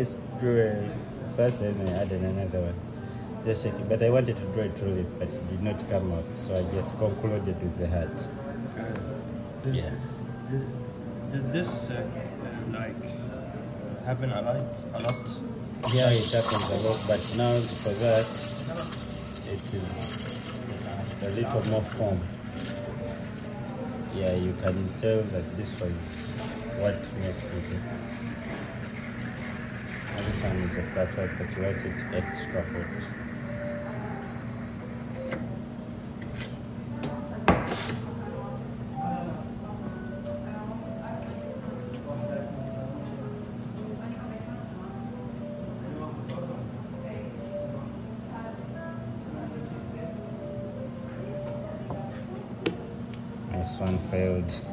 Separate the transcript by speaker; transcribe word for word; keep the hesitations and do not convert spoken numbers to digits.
Speaker 1: just drew a first and then I added another one. Just shaking. But I wanted to draw a tulip, but it did not come out, so I just concluded with the heart.
Speaker 2: Did,
Speaker 1: Yeah.
Speaker 2: Did, did this uh, like happen a lot? A lot?
Speaker 1: Yeah, it happens a lot, but now for that, it is a little more form. Yeah, you can tell that this was what messed it. And this one is a flat hot, but you want it extra hot. This one failed.